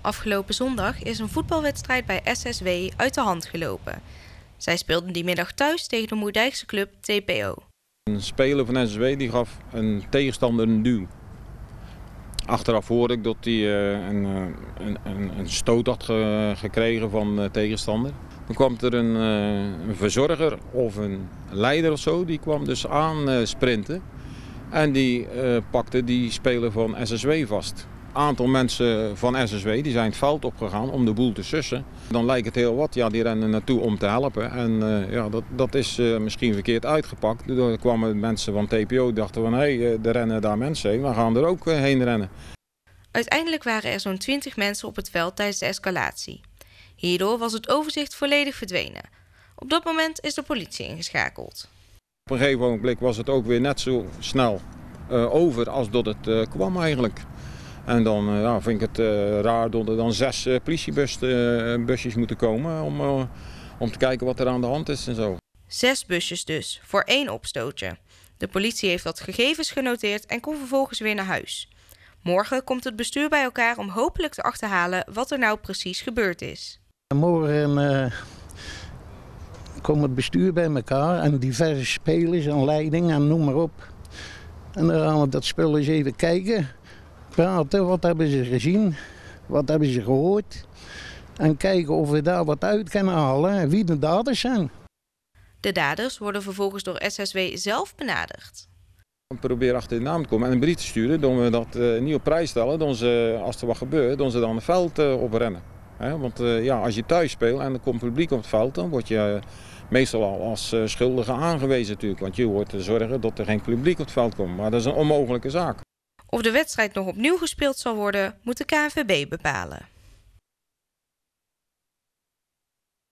Afgelopen zondag is een voetbalwedstrijd bij SSW uit de hand gelopen. Zij speelden die middag thuis tegen de Moerdijkse club TPO. Een speler van SSW die gaf een tegenstander een duw. Achteraf hoorde ik dat hij een stoot had gekregen van de tegenstander. Dan kwam er een verzorger of een leider of zo, die kwam dus aan sprinten. En die pakte die speler van SSW vast. Een aantal mensen van SSW die zijn het veld opgegaan om de boel te sussen. Dan lijkt het heel wat, ja, die rennen naartoe om te helpen. En ja, dat is misschien verkeerd uitgepakt. Er kwamen mensen van TPO die dachten van hé, er rennen daar mensen heen, we gaan er ook heen rennen. Uiteindelijk waren er zo'n 20 mensen op het veld tijdens de escalatie. Hierdoor was het overzicht volledig verdwenen. Op dat moment is de politie ingeschakeld. Op een gegeven moment was het ook weer net zo snel over als dat het kwam eigenlijk. En dan vind ik het raar dat er dan 6 politiebusjes moeten komen om te kijken wat er aan de hand is en zo. 6 busjes dus, voor 1 opstootje. De politie heeft wat gegevens genoteerd en kon vervolgens weer naar huis. Morgen komt het bestuur bij elkaar om hopelijk te achterhalen wat er nou precies gebeurd is. Morgen komt het bestuur bij elkaar en diverse spelers en leiding en noem maar op. En dan gaan we dat spul eens even kijken, praten, wat hebben ze gezien, wat hebben ze gehoord. En kijken of we daar wat uit kunnen halen en wie de daders zijn. De daders worden vervolgens door SSW zelf benaderd. We proberen achter de naam te komen en een brief te sturen, dan we dat niet op prijs stellen, dan ze, als er wat gebeurt, dan ze dan het veld oprennen. Want ja, als je thuis speelt en er komt publiek op het veld, dan word je meestal al als schuldige aangewezen natuurlijk. Want je hoort te zorgen dat er geen publiek op het veld komt. Maar dat is een onmogelijke zaak. Of de wedstrijd nog opnieuw gespeeld zal worden, moet de KNVB bepalen.